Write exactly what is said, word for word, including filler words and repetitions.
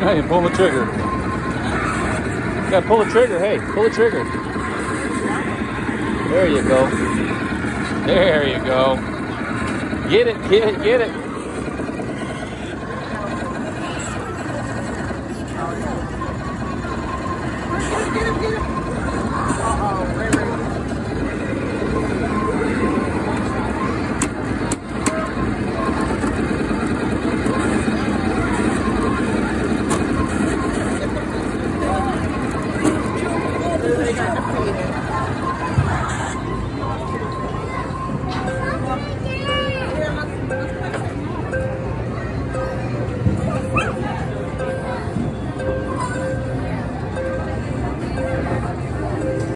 Now you pull the trigger. You gotta pull the trigger. Hey, pull the trigger. There you go. There you go. Get it, get it, get it.